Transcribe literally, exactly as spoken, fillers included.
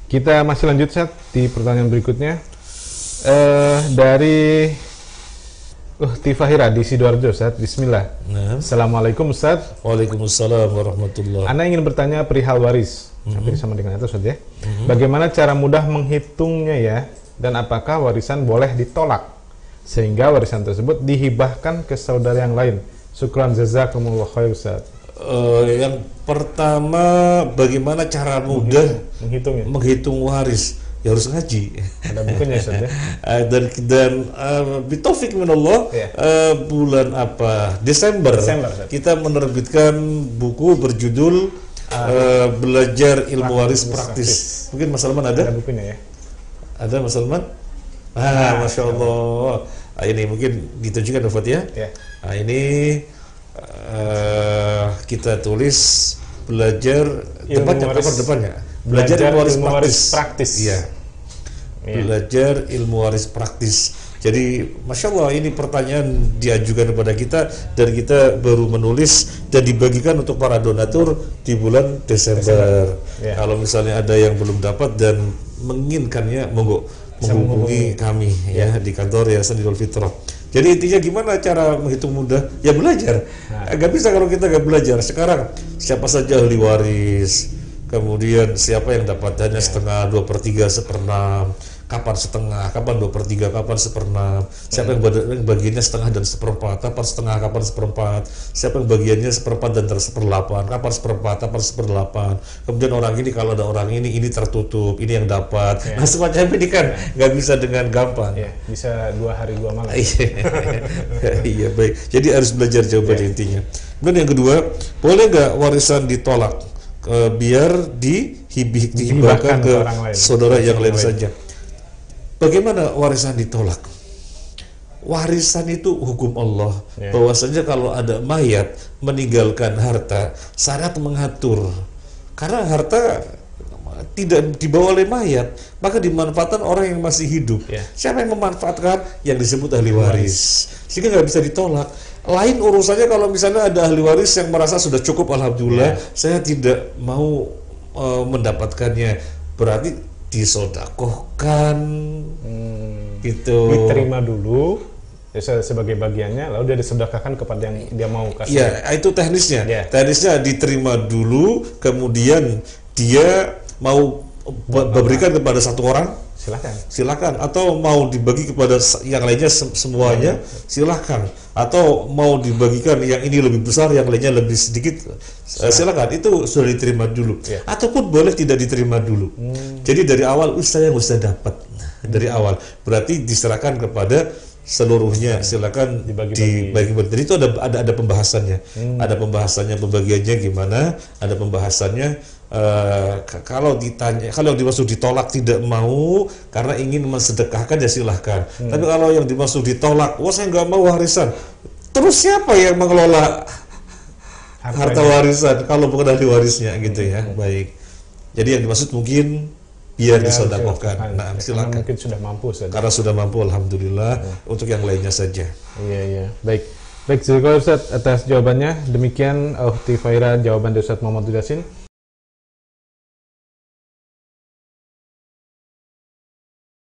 Kita masih lanjut Ustaz di pertanyaan berikutnya. Uh, dari Uh, Tifahira di Sidoarjo, Ustaz. Bismillah. Nah. Assalamualaikum, Ustaz. Waalaikumsalam warahmatullahi. Ana ingin bertanya perihal waris. Mm-hmm. Hampir sama dengan itu, Ustaz ya. Mm-hmm. Bagaimana cara mudah menghitungnya ya? Dan apakah warisan boleh ditolak sehingga warisan tersebut dihibahkan ke saudara yang lain? Syukran jazakumullah khair, Ustaz. Uh, yang pertama, bagaimana cara mudah menghitung, menghitung waris? Ya harus ngaji. Ada bukunya Ustaz ya. dan dan uh, bitaufik minallah yeah. uh, bulan apa Desember, Desember kita menerbitkan buku berjudul uh, uh, Belajar Ilmu Waris Praktis. Praktis. Mungkin Mas Salman ada? Ada bukunya ya. Ada Mas Salman? Ah, ah Masya Allah. Ah, ini mungkin ditujukan Ustaz ya. Yeah. Nah, ini uh, kita tulis belajar depannya cover depannya. Belajar, belajar ilmu waris, ilmu waris praktis. praktis. Iya. Ya. Belajar ilmu waris praktis. Jadi, masya Allah ini pertanyaan diajukan kepada kita dan kita baru menulis dan dibagikan untuk para donatur di bulan Desember. Desember. Ya. Kalau misalnya ada yang belum dapat dan menginginkannya, monggo menghubungi kami ya. ya di kantor Yayasan Idul Fitrah. Jadi intinya gimana cara menghitung mudah? Ya belajar. Nah. Gak bisa kalau kita gak belajar. Sekarang siapa saja ahli waris, kemudian siapa yang dapat hanya ya. setengah, dua per tiga, seperenam, kapan setengah, kapan dua per tiga, kapan seperenam, siapa yang bagiannya setengah dan seperempat, kapan setengah, kapan seperempat, siapa yang bagiannya seperempat dan seperlapan, kapan seperempat, kapan seperdelapan, kemudian orang ini kalau ada orang ini, ini tertutup, ini yang dapat, ya. Nah semacam ini kan nggak bisa dengan gampang. Ya, bisa dua hari dua malam. Iya baik, jadi harus belajar jawaban ya. Intinya. Kemudian yang kedua, boleh nggak warisan ditolak? Uh, biar dihibih, dihibahkan ke saudara yang lain saja. Bagaimana warisan ditolak? Warisan itu hukum Allah. Yeah. Bahwasanya kalau ada mayat meninggalkan harta, syariat mengatur. Karena harta tidak dibawa oleh mayat, maka dimanfaatkan orang yang masih hidup. Yeah. Siapa yang memanfaatkan? Yang disebut ahli waris. Sehingga nggak bisa ditolak. Lain urusannya kalau misalnya ada ahli waris yang merasa sudah cukup, alhamdulillah, yeah. saya tidak mau uh, mendapatkannya, berarti disodakohkan, hmm. gitu. Diterima dulu ya, sebagai bagiannya, lalu dia disedekahkan kepada yang dia mau kasih. Ya, itu teknisnya. Yeah. Teknisnya diterima dulu, kemudian dia mau memberikan kepada satu orang. Silakan. Silakan. Atau mau dibagi kepada yang lainnya semuanya, silakan. Atau mau dibagikan yang ini lebih besar, yang lainnya lebih sedikit, silakan. Silakan. Itu sudah diterima dulu. Ya. Ataupun boleh tidak diterima dulu. Hmm. Jadi dari awal, us saya nggak usah dapat dari awal. Berarti diserahkan kepada seluruhnya. Silakan dibagi-bagi. Jadi itu ada ada ada pembahasannya. Hmm. Ada pembahasannya, pembagiannya gimana? Ada pembahasannya. Uh, kalau ditanya, kalau yang dimaksud ditolak tidak mau karena ingin mensedekahkan ya silahkan. Hmm. Tapi kalau yang dimaksud ditolak, wah saya nggak mau warisan. Terus siapa yang mengelola harta, harta warisan kalau bukan ahli warisnya gitu ya? Hmm. Baik. Jadi yang dimaksud mungkin biar ya, disedekahkan. Nah, silakan. Mungkin sudah mampu saja. Karena sudah mampu, alhamdulillah. Hmm. Untuk yang lainnya saja. Iya iya. Baik. Baik, terima kasih Ustaz atas jawabannya. Demikian Ukhti Faira jawaban dari Ustaz Muhammad Yasin.